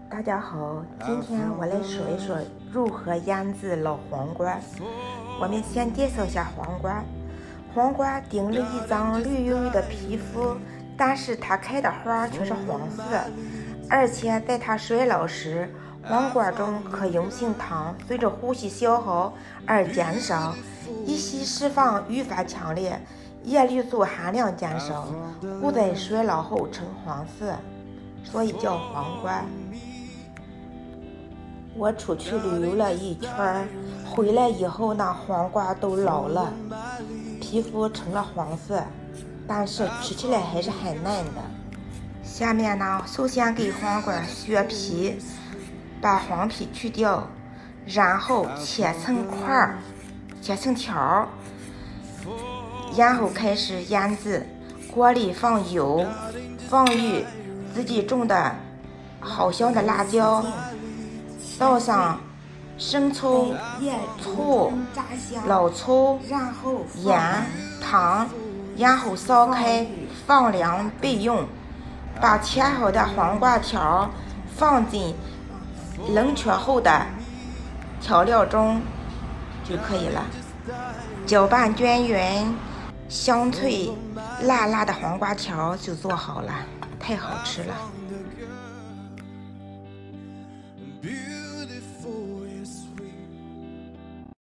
大家好，今天我来说一说如何腌制老黄瓜。我们先介绍一下黄瓜。黄瓜顶了一张绿油油的皮肤，但是它开的花却是黄色，而且在它衰老时，黄瓜中可溶性糖随着呼吸消耗而减少，一息释放愈发强烈，叶绿素含量减少，故在衰老后呈黄色，所以叫黄瓜。我出去旅游了一圈，回来以后呢，黄瓜都老了，皮肤成了黄色，但是吃起来还是很嫩的。下面呢，首先给黄瓜削皮，把黄皮去掉，然后切成块，切成条，然后开始腌制。锅里放油，放入自己种的好香的辣椒，倒上生抽、醋、老抽、盐、糖，然后烧开，放凉备用。把切好的黄瓜条放进冷却后的调料中就可以了。搅拌均匀，香脆辣辣的黄瓜条就做好了，太好吃了。